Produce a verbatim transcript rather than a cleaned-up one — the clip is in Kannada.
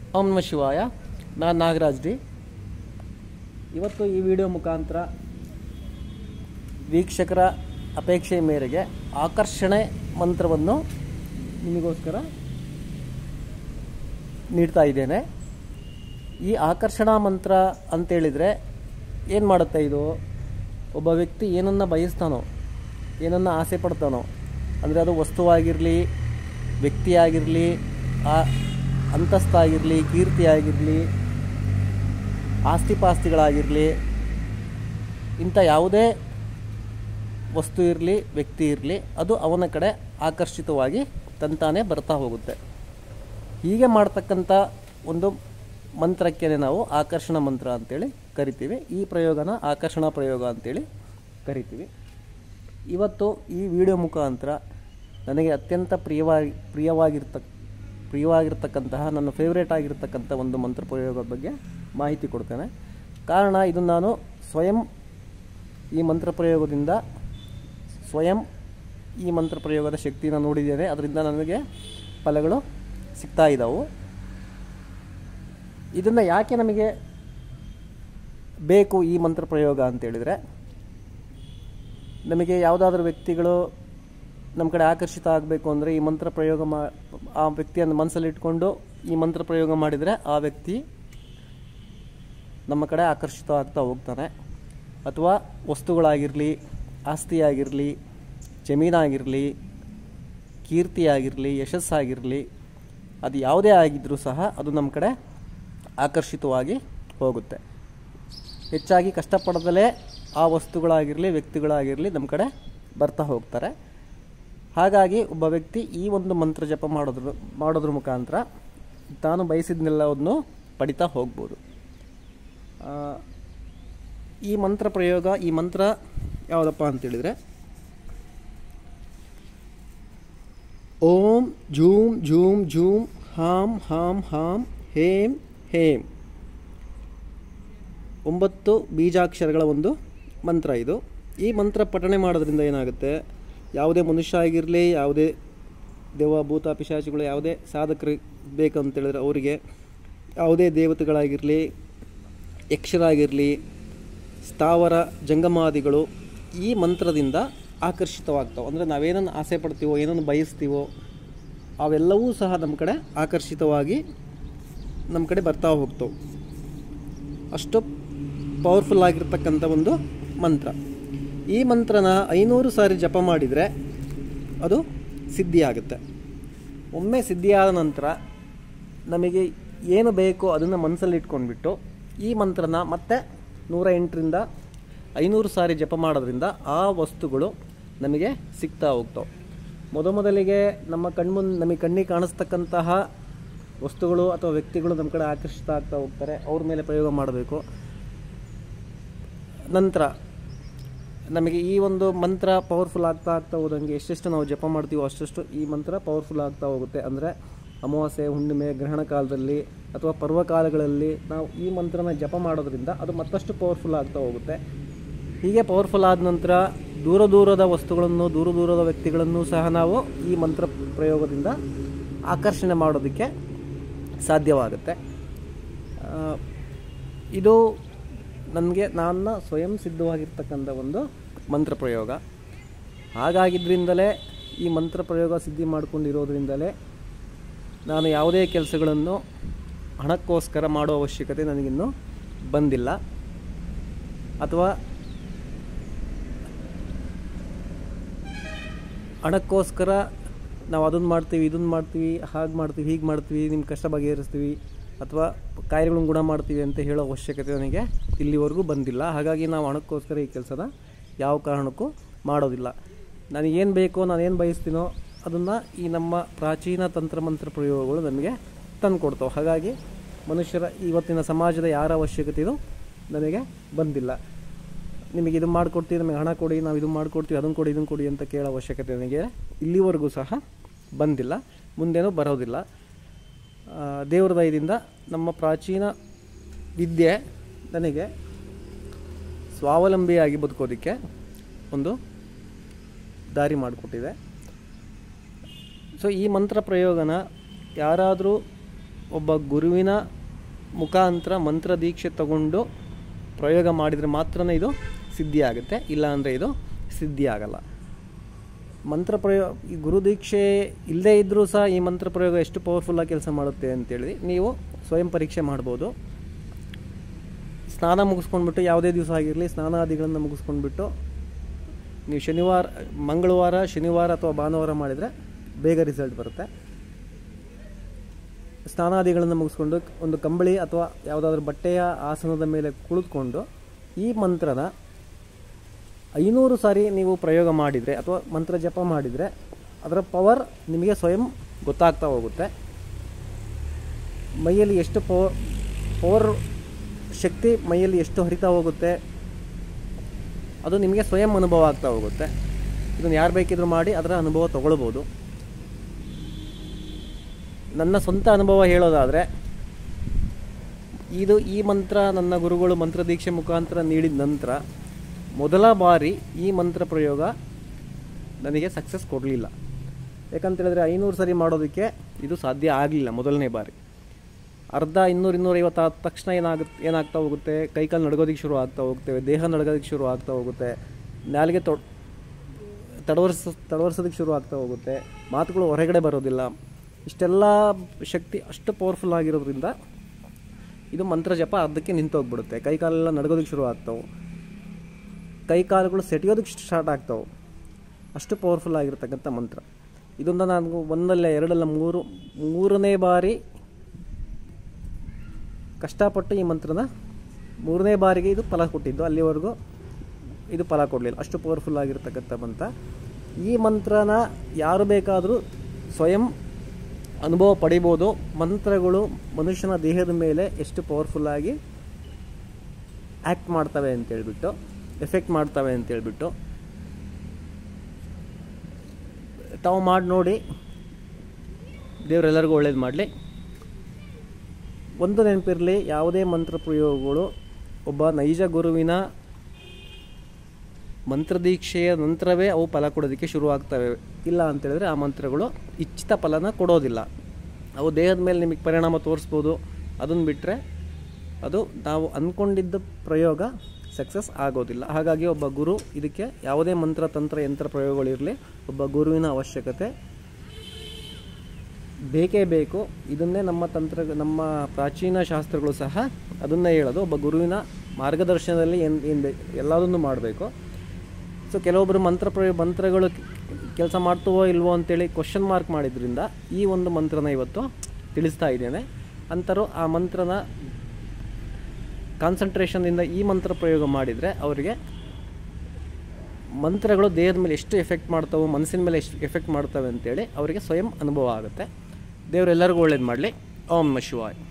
ಓಂ ನಮಃ ಶಿವಾಯ. ನಾನು ನಾಗರಾಜ್ ಡಿ. ಇವತ್ತು ಈ ವಿಡಿಯೋ ಮುಖಾಂತರ ವೀಕ್ಷಕರ ಅಪೇಕ್ಷೆ ಮೇರೆಗೆ ಆಕರ್ಷಣೆ ಮಂತ್ರವನ್ನು ನಿಮಗೋಸ್ಕರ ನೀಡ್ತಾ ಇದ್ದೇನೆ. ಈ ಆಕರ್ಷಣಾ ಮಂತ್ರ ಅಂತೇಳಿದರೆ ಏನು ಮಾಡುತ್ತೆ ಇದು? ಒಬ್ಬ ವ್ಯಕ್ತಿ ಏನನ್ನು ಬಯಸ್ತಾನೋ, ಏನನ್ನು ಆಸೆ ಪಡ್ತಾನೋ, ಅಂದರೆ ಅದು ವಸ್ತುವಾಗಿರಲಿ, ವ್ಯಕ್ತಿಯಾಗಿರಲಿ, ಆ ಅಂತಸ್ತಾಗಿರಲಿ, ಕೀರ್ತಿಯಾಗಿರಲಿ, ಆಸ್ತಿಪಾಸ್ತಿಗಳಾಗಿರಲಿ, ಇಂಥ ಯಾವುದೇ ವಸ್ತು ಇರಲಿ, ವ್ಯಕ್ತಿ ಇರಲಿ, ಅದು ಅವನ ಕಡೆ ಆಕರ್ಷಿತವಾಗಿ ತಂತಾನೇ ಬರ್ತಾ ಹೋಗುತ್ತೆ. ಹೀಗೆ ಮಾಡ್ತಕ್ಕಂಥ ಒಂದು ಮಂತ್ರಕ್ಕೆ ನಾವು ಆಕರ್ಷಣ ಮಂತ್ರ ಅಂತೇಳಿ ಕರಿತೀವಿ. ಈ ಪ್ರಯೋಗನ ಆಕರ್ಷಣಾ ಪ್ರಯೋಗ ಅಂತೇಳಿ ಕರಿತೀವಿ. ಇವತ್ತು ಈ ವಿಡಿಯೋ ಮುಖಾಂತರ ನನಗೆ ಅತ್ಯಂತ ಪ್ರಿಯವಾಗಿ ಪ್ರಿಯವಾಗಿರ್ತ ಪ್ರಿಯವಾಗಿರ್ತಕ್ಕಂತಹ ನನ್ನ ಫೇವ್ರೇಟ್ ಆಗಿರ್ತಕ್ಕಂಥ ಒಂದು ಮಂತ್ರ ಪ್ರಯೋಗದ ಬಗ್ಗೆ ಮಾಹಿತಿ ಕೊಡ್ತೇನೆ. ಕಾರಣ ಇದನ್ನು ನಾನು ಸ್ವಯಂ ಈ ಮಂತ್ರ ಪ್ರಯೋಗದಿಂದ ಸ್ವಯಂ ಈ ಮಂತ್ರ ಪ್ರಯೋಗದ ಶಕ್ತಿನ ನೋಡಿದ್ದೇನೆ. ಅದರಿಂದ ನನಗೆ ಫಲಗಳು ಸಿಗ್ತಾ ಇದ್ದಾವೆ. ಇದನ್ನು ಯಾಕೆ ನಮಗೆ ಬೇಕು ಈ ಮಂತ್ರ ಪ್ರಯೋಗ ಅಂತೇಳಿದರೆ, ನಮಗೆ ಯಾವುದಾದ್ರೂ ವ್ಯಕ್ತಿಗಳು ನಮ್ಮ ಕಡೆ ಆಕರ್ಷಿತ ಆಗಬೇಕು ಅಂದರೆ ಈ ಮಂತ್ರ ಪ್ರಯೋಗ ಮಾ ಆ ವ್ಯಕ್ತಿಯನ್ನು ಮನಸ್ಸಲ್ಲಿಟ್ಕೊಂಡು ಈ ಮಂತ್ರ ಪ್ರಯೋಗ ಮಾಡಿದರೆ ಆ ವ್ಯಕ್ತಿ ನಮ್ಮ ಕಡೆ ಆಕರ್ಷಿತ ಆಗ್ತಾ ಹೋಗ್ತಾನೆ. ಅಥವಾ ವಸ್ತುಗಳಾಗಿರಲಿ, ಆಸ್ತಿಯಾಗಿರಲಿ, ಜಮೀನಾಗಿರಲಿ, ಕೀರ್ತಿಯಾಗಿರಲಿ, ಯಶಸ್ಸಾಗಿರಲಿ, ಅದು ಯಾವುದೇ ಆಗಿದ್ದರೂ ಸಹ ಅದು ನಮ್ಮ ಕಡೆ ಆಕರ್ಷಿತವಾಗಿ ಹೋಗುತ್ತೆ. ಹೆಚ್ಚಾಗಿ ಕಷ್ಟಪಡದಲೇ ಆ ವಸ್ತುಗಳಾಗಿರಲಿ, ವ್ಯಕ್ತಿಗಳಾಗಿರಲಿ ನಮ್ಮ ಕಡೆ ಬರ್ತಾ ಹೋಗ್ತಾರೆ. ಹಾಗಾಗಿ ಒಬ್ಬ ವ್ಯಕ್ತಿ ಈ ಒಂದು ಮಂತ್ರ ಜಪ ಮಾಡೋದ್ರ ಮಾಡೋದ್ರ ಮುಖಾಂತರ ತಾನು ಬಯಸಿದ್ನೆಲ್ಲವನ್ನು ಪಡಿತಾ ಹೋಗ್ಬೋದು. ಈ ಮಂತ್ರ ಪ್ರಯೋಗ ಈ ಮಂತ್ರ ಯಾವುದಪ್ಪ ಅಂತೇಳಿದರೆ, ಓಂ ಜೂಮ್ ಜೂಮ್ ಜೂಮ್ ಹಾಂ ಹಾಂ ಹಾಂ ಹೇಂ ಹೇಂ ಒಂಬತ್ತು ಬೀಜಾಕ್ಷರಗಳ ಒಂದು ಮಂತ್ರ ಇದು. ಈ ಮಂತ್ರ ಪಠಣೆ ಮಾಡೋದ್ರಿಂದ ಏನಾಗುತ್ತೆ, ಯಾವುದೇ ಮನುಷ್ಯ ಆಗಿರಲಿ, ಯಾವುದೇ ದೇವ ಭೂತ ಪಿಶಾಚಿಗಳು, ಯಾವುದೇ ಸಾಧಕರು ಬೇಕಂತೇಳಿದ್ರೆ ಅವರಿಗೆ, ಯಾವುದೇ ದೇವತೆಗಳಾಗಿರಲಿ, ಯಕ್ಷರಾಗಿರಲಿ, ಸ್ಥಾವರ ಜಂಗಮಾದಿಗಳು ಈ ಮಂತ್ರದಿಂದ ಆಕರ್ಷಿತವಾಗ್ತಾವೆ. ಅಂದರೆ ನಾವೇನನ್ನು ಆಸೆ ಪಡ್ತೀವೋ, ಏನನ್ನು ಬಯಸ್ತೀವೋ ಅವೆಲ್ಲವೂ ಸಹ ನಮ್ಮ ಕಡೆ ಆಕರ್ಷಿತವಾಗಿ ನಮ್ಮ ಕಡೆ ಬರ್ತಾ ಹೋಗ್ತವೆ. ಅಷ್ಟು ಪವರ್ಫುಲ್ ಆಗಿರ್ತಕ್ಕಂಥ ಒಂದು ಮಂತ್ರ. ಈ ಮಂತ್ರನ ಐನೂರು ಸಾರಿ ಜಪ ಮಾಡಿದರೆ ಅದು ಸಿದ್ಧಿಯಾಗುತ್ತೆ. ಒಮ್ಮೆ ಸಿದ್ಧಿಯಾದ ನಂತರ ನಮಗೆ ಏನು ಬೇಕೋ ಅದನ್ನು ಮನಸ್ಸಲ್ಲಿ ಇಟ್ಕೊಂಡ್ಬಿಟ್ಟು ಈ ಮಂತ್ರನ ಮತ್ತೆ ನೂರ ಎಂಟರಿಂದ ಐನೂರು ಸಾರಿ ಜಪ ಮಾಡೋದ್ರಿಂದ ಆ ವಸ್ತುಗಳು ನಮಗೆ ಸಿಗ್ತಾ ಹೋಗ್ತಾವೆ. ಮೊದಮೊದಲಿಗೆ ನಮ್ಮ ಕಣ್ಮುಂದೆ ನಮಗೆ ಕಣ್ಣಿಗೆ ಕಾಣಿಸ್ತಕ್ಕಂತಹ ವಸ್ತುಗಳು ಅಥವಾ ವ್ಯಕ್ತಿಗಳು ನಮ್ಮ ಕಡೆ ಆಕರ್ಷಿತ ಆಗ್ತಾ ಹೋಗ್ತಾರೆ. ಅವ್ರ ಮೇಲೆ ಪ್ರಯೋಗ ಮಾಡಬೇಕು. ನಂತರ ನಮಗೆ ಈ ಒಂದು ಮಂತ್ರ ಪವರ್ಫುಲ್ ಆಗ್ತಾ ಆಗ್ತಾ ಹೋದಂಗೆ ಎಷ್ಟೆಷ್ಟು ನಾವು ಜಪ ಮಾಡ್ತೀವೋ ಅಷ್ಟಷ್ಟು ಈ ಮಂತ್ರ ಪವರ್ಫುಲ್ ಆಗ್ತಾ ಹೋಗುತ್ತೆ. ಅಂದರೆ ಅಮಾವಾಸ್ಯೆ, ಹುಣ್ಣಿಮೆ, ಗ್ರಹಣ ಕಾಲದಲ್ಲಿ ಅಥವಾ ಪರ್ವಕಾಲಗಳಲ್ಲಿ ನಾವು ಈ ಮಂತ್ರನ ಜಪ ಮಾಡೋದ್ರಿಂದ ಅದು ಮತ್ತಷ್ಟು ಪವರ್ಫುಲ್ ಆಗ್ತಾ ಹೋಗುತ್ತೆ. ಹೀಗೆ ಪವರ್ಫುಲ್ ಆದ ನಂತರ ದೂರ ದೂರದ ವಸ್ತುಗಳನ್ನು, ದೂರ ದೂರದ ವ್ಯಕ್ತಿಗಳನ್ನು ಸಹ ನಾವು ಈ ಮಂತ್ರ ಪ್ರಯೋಗದಿಂದ ಆಕರ್ಷಣೆ ಮಾಡೋದಕ್ಕೆ ಸಾಧ್ಯವಾಗುತ್ತೆ. ಇದು ನನಗೆ ನನ್ನ ಸ್ವಯಂ ಸಿದ್ಧವಾಗಿರ್ತಕ್ಕಂಥ ಒಂದು ಮಂತ್ರ ಪ್ರಯೋಗ. ಹಾಗಾಗಿದ್ದರಿಂದಲೇ ಈ ಮಂತ್ರ ಪ್ರಯೋಗ ಸಿದ್ಧಿ ಮಾಡಿಕೊಂಡಿರೋದ್ರಿಂದಲೇ ನಾನು ಯಾವುದೇ ಕೆಲಸಗಳನ್ನು ಹಣಕ್ಕೋಸ್ಕರ ಮಾಡೋ ಅವಶ್ಯಕತೆ ನನಗಿನ್ನೂ ಬಂದಿಲ್ಲ. ಅಥವಾ ಹಣಕ್ಕೋಸ್ಕರ ನಾವು ಅದನ್ನು ಮಾಡ್ತೀವಿ, ಇದನ್ನು ಮಾಡ್ತೀವಿ, ಹಾಗೆ ಮಾಡ್ತೀವಿ, ಹೀಗೆ ಮಾಡ್ತೀವಿ, ನಿಮ್ಮ ಕಷ್ಟ ಬಗೆಹರಿಸ್ತೀವಿ, ಅಥವಾ ಕಾಯಿಲೆಗಳನ್ನು ಗುಣ ಮಾಡ್ತೀವಿ ಅಂತ ಹೇಳೋ ಅವಶ್ಯಕತೆ ನನಗೆ ಇಲ್ಲಿವರೆಗೂ ಬಂದಿಲ್ಲ. ಹಾಗಾಗಿ ನಾವು ಹಣಕ್ಕೋಸ್ಕರ ಈ ಕೆಲಸನ ಯಾವ ಕಾರಣಕ್ಕೂ ಮಾಡೋದಿಲ್ಲ. ನನಗೇನು ಬೇಕೋ, ನಾನೇನು ಬಯಸ್ತೀನೋ ಅದನ್ನು ಈ ನಮ್ಮ ಪ್ರಾಚೀನ ತಂತ್ರಮಂತ್ರ ಪ್ರಯೋಗಗಳು ನನಗೆ ತಂದು ಕೊಡ್ತಾವೆ. ಹಾಗಾಗಿ ಮನುಷ್ಯರ ಇವತ್ತಿನ ಸಮಾಜದ ಯಾರ ಅವಶ್ಯಕತೆಯೂ ನನಗೆ ಬಂದಿಲ್ಲ. ನಿಮಗೆ ಇದು ಮಾಡಿಕೊಡ್ತೀವಿ, ನಮಗೆ ಹಣ ಕೊಡಿ, ನಾವು ಇದು ಮಾಡಿಕೊಡ್ತೀವಿ, ಅದನ್ನು ಕೊಡಿ, ಇದನ್ನು ಕೊಡಿ ಅಂತ ಕೇಳೋ ಅವಶ್ಯಕತೆ ನನಗೆ ಇಲ್ಲಿವರೆಗೂ ಸಹ ಬಂದಿಲ್ಲ, ಮುಂದೇನೂ ಬರೋದಿಲ್ಲ. ದೇವರ ದಯದಿಂದ ನಮ್ಮ ಪ್ರಾಚೀನ ವಿದ್ಯೆ ನನಗೆ ಸ್ವಾವಲಂಬಿಯಾಗಿ ಬದುಕೋದಕ್ಕೆ ಒಂದು ದಾರಿ ಮಾಡಿಕೊಟ್ಟಿದೆ. ಸೊ ಈ ಮಂತ್ರ ಪ್ರಯೋಗನ ಯಾರಾದರೂ ಒಬ್ಬ ಗುರುವಿನ ಮುಖಾಂತರ ಮಂತ್ರ ದೀಕ್ಷೆ ತಗೊಂಡು ಪ್ರಯೋಗ ಮಾಡಿದರೆ ಮಾತ್ರ ಇದು ಸಿದ್ಧಿ ಆಗುತ್ತೆ, ಇಲ್ಲ ಅಂದರೆ ಇದು ಸಿದ್ಧಿ ಆಗಲ್ಲ. ಮಂತ್ರ ಪ್ರಯೋಗ ಈ ಗುರು ದೀಕ್ಷೆ ಇಲ್ಲದೇ ಇದ್ದರೂ ಸಹ ಈ ಮಂತ್ರ ಪ್ರಯೋಗ ಎಷ್ಟು ಪವರ್ಫುಲ್ಲಾಗಿ ಕೆಲಸ ಮಾಡುತ್ತೆ ಅಂತೇಳಿ ನೀವು ಸ್ವಯಂ ಪರೀಕ್ಷೆ ಮಾಡ್ಬೋದು. ಸ್ನಾನ ಮುಗಿಸ್ಕೊಂಡ್ಬಿಟ್ಟು, ಯಾವುದೇ ದಿವಸ ಆಗಿರಲಿ ಸ್ನಾನಾದಿಗಳನ್ನು ಮುಗಿಸ್ಕೊಂಡ್ಬಿಟ್ಟು ನೀವು ಶನಿವಾರ ಮಂಗಳವಾರ ಶನಿವಾರ ಅಥವಾ ಭಾನುವಾರ ಮಾಡಿದರೆ ಬೇಗ ರಿಸಲ್ಟ್ ಬರುತ್ತೆ. ಸ್ನಾನಾದಿಗಳನ್ನು ಮುಗಿಸ್ಕೊಂಡು ಒಂದು ಕಂಬಳಿ ಅಥವಾ ಯಾವುದಾದ್ರೂ ಬಟ್ಟೆಯ ಆಸನದ ಮೇಲೆ ಕುಳಿತುಕೊಂಡು ಈ ಮಂತ್ರನ ಐನೂರು ಸಾರಿ ನೀವು ಪ್ರಯೋಗ ಮಾಡಿದರೆ ಅಥವಾ ಮಂತ್ರ ಜಪ ಮಾಡಿದರೆ ಅದರ ಪವರ್ ನಿಮಗೆ ಸ್ವಯಂ ಗೊತ್ತಾಗ್ತಾ ಹೋಗುತ್ತೆ. ಮೈಯಲ್ಲಿ ಎಷ್ಟು ಪವರ್ ಪವರ್ ಶಕ್ತಿ ಮೈಯಲ್ಲಿ ಎಷ್ಟು ಹರಿತಾ ಹೋಗುತ್ತೆ ಅದು ನಿಮಗೆ ಸ್ವಯಂ ಅನುಭವ ಆಗ್ತಾ ಹೋಗುತ್ತೆ. ಇದನ್ನು ಯಾರು ಬೇಕಿದ್ರೂ ಮಾಡಿ ಅದರ ಅನುಭವ ತಗೊಳ್ಬೋದು. ನನ್ನ ಸ್ವಂತ ಅನುಭವ ಹೇಳೋದಾದರೆ, ಇದು ಈ ಮಂತ್ರ ನನ್ನ ಗುರುಗಳು ಮಂತ್ರ ದೀಕ್ಷೆ ಮುಖಾಂತರ ನೀಡಿದ ನಂತರ ಮೊದಲ ಬಾರಿ ಈ ಮಂತ್ರ ಪ್ರಯೋಗ ನನಗೆ ಸಕ್ಸಸ್ ಕೊಡಲಿಲ್ಲ. ಯಾಕಂತೇಳಿದ್ರೆ ಐನೂರು ಸರಿ ಮಾಡೋದಕ್ಕೆ ಇದು ಸಾಧ್ಯ ಆಗಲಿಲ್ಲ ಮೊದಲನೇ ಬಾರಿ. ಅರ್ಧ ಇನ್ನೂರು ಇನ್ನೂರೈವತ್ತು ಆದ ತಕ್ಷಣ ಏನಾಗುತ್ತೆ ಏನಾಗ್ತಾ ಹೋಗುತ್ತೆ, ಕೈಕಾಲು ನಡ್ಗೋದಕ್ಕೆ ಶುರು ಆಗ್ತಾ ಹೋಗ್ತೇವೆ, ದೇಹ ನಡ್ಗೋದಕ್ಕೆ ಶುರು ಆಗ್ತಾ ಹೋಗುತ್ತೆ, ನಾಲಿಗೆ ತೊಡ್ ತಡವರ್ಸ ತಡವರ್ಸೋದಕ್ಕೆ ಶುರು ಆಗ್ತಾ ಹೋಗುತ್ತೆ, ಮಾತುಗಳು ಹೊರಗಡೆ ಬರೋದಿಲ್ಲ. ಇಷ್ಟೆಲ್ಲ ಶಕ್ತಿ ಅಷ್ಟು ಪವರ್ಫುಲ್ ಆಗಿರೋದ್ರಿಂದ ಇದು ಮಂತ್ರ ಜಪ ಅರ್ಧಕ್ಕೆ ನಿಂತೋಗ್ಬಿಡುತ್ತೆ. ಕೈಕಾಲೆಲ್ಲ ನಡ್ಗೋದಕ್ಕೆ ಶುರು ಆಗ್ತಾವೆ, ಕೈಕಾಲುಗಳು ಸೆಟೆಯೋದಕ್ಕೆ ಸ್ಟಾರ್ಟ್ ಆಗ್ತಾವೆ. ಅಷ್ಟು ಪವರ್ಫುಲ್ ಆಗಿರ್ತಕ್ಕಂಥ ಮಂತ್ರ. ಇದೊಂದು ನಾನು ಒಂದಲ್ಲ ಎರಡಲ್ಲ ಮೂರು ಮೂರನೇ ಬಾರಿ ಕಷ್ಟಪಟ್ಟು ಈ ಮಂತ್ರನ ಮೂರನೇ ಬಾರಿಗೆ ಇದು ಫಲ ಕೊಟ್ಟಿದ್ದು. ಅಲ್ಲಿವರೆಗೂ ಇದು ಫಲ ಕೊಡಲಿಲ್ಲ. ಅಷ್ಟು ಪವರ್ಫುಲ್ ಆಗಿರ್ತಕ್ಕಂಥ ಮಂತ್ರ. ಈ ಮಂತ್ರನ ಯಾರು ಬೇಕಾದರೂ ಸ್ವಯಂ ಅನುಭವ ಪಡಿಬೋದು. ಮಂತ್ರಗಳು ಮನುಷ್ಯನ ದೇಹದ ಮೇಲೆ ಎಷ್ಟು ಪವರ್ಫುಲ್ಲಾಗಿ ಆ್ಯಕ್ಟ್ ಮಾಡ್ತವೆ ಅಂತೇಳ್ಬಿಟ್ಟು, ಎಫೆಕ್ಟ್ ಮಾಡ್ತವೆ ಅಂತೇಳ್ಬಿಟ್ಟು ತಾವು ಮಾಡಿ ನೋಡಿ. ದೇವರೆಲ್ಲರಿಗೂ ಒಳ್ಳೇದು ಮಾಡಲಿ. ಒಂದು ನೆನಪಿರಲಿ, ಯಾವುದೇ ಮಂತ್ರ ಪ್ರಯೋಗಗಳು ಒಬ್ಬ ನೈಜ ಗುರುವಿನ ಮಂತ್ರದೀಕ್ಷೆಯ ನಂತರವೇ ಅವು ಫಲ ಕೊಡೋದಕ್ಕೆ ಶುರುವಾಗ್ತವೆ. ಇಲ್ಲ ಅಂತೇಳಿದ್ರೆ ಆ ಮಂತ್ರಗಳು ಇಚ್ಛಿತ ಫಲನ ಕೊಡೋದಿಲ್ಲ. ಅವು ದೇಹದ ಮೇಲೆ ನಿಮಗೆ ಪರಿಣಾಮ ತೋರಿಸ್ಬೋದು. ಅದನ್ನು ಬಿಟ್ಟರೆ ಅದು ನಾವು ಅಂದ್ಕೊಂಡಿದ್ದ ಪ್ರಯೋಗ ಸಕ್ಸಸ್ ಆಗೋದಿಲ್ಲ. ಹಾಗಾಗಿ ಒಬ್ಬ ಗುರು, ಇದಕ್ಕೆ ಯಾವುದೇ ಮಂತ್ರ ತಂತ್ರ ಯಂತ್ರ ಪ್ರಯೋಗಗಳಿರಲಿ, ಒಬ್ಬ ಗುರುವಿನ ಅವಶ್ಯಕತೆ ಬೇಕೇ ಬೇಕು. ಇದನ್ನೇ ನಮ್ಮ ತಂತ್ರ ನಮ್ಮ ಪ್ರಾಚೀನ ಶಾಸ್ತ್ರಗಳು ಸಹ ಅದನ್ನೇ ಹೇಳೋದು. ಒಬ್ಬ ಗುರುವಿನ ಮಾರ್ಗದರ್ಶನದಲ್ಲಿ ಏನು ಏನು ಬೇಕು ಎಲ್ಲದನ್ನು ಮಾಡಬೇಕು. ಸೊ ಕೆಲವೊಬ್ಬರು ಮಂತ್ರ ಪ್ರಯೋಗ ಮಂತ್ರಗಳು ಕೆಲಸ ಮಾಡ್ತವೋ ಇಲ್ವೋ ಅಂತೇಳಿ ಕ್ವಶನ್ ಮಾರ್ಕ್ ಮಾಡಿದ್ರಿಂದ ಈ ಒಂದು ಮಂತ್ರನ ಇವತ್ತು ತಿಳಿಸ್ತಾ ಇದ್ದೇನೆ. ಅಂಥರು ಆ ಮಂತ್ರನ ಕಾನ್ಸಂಟ್ರೇಷನ್ನಿಂದ ಈ ಮಂತ್ರ ಪ್ರಯೋಗ ಮಾಡಿದರೆ ಅವರಿಗೆ ಮಂತ್ರಗಳು ದೇಹದ ಮೇಲೆ ಎಷ್ಟು ಎಫೆಕ್ಟ್ ಮಾಡ್ತವೆ, ಮನಸ್ಸಿನ ಮೇಲೆ ಎಷ್ಟು ಎಫೆಕ್ಟ್ ಮಾಡ್ತವೆ ಅಂತೇಳಿ ಅವರಿಗೆ ಸ್ವಯಂ ಅನುಭವ ಆಗುತ್ತೆ. ದೇವರೆಲ್ಲರಿಗೂ ಒಳ್ಳೇದು ಮಾಡಲಿ. ಓಂ ನಮಃ ಶಿವಾಯ.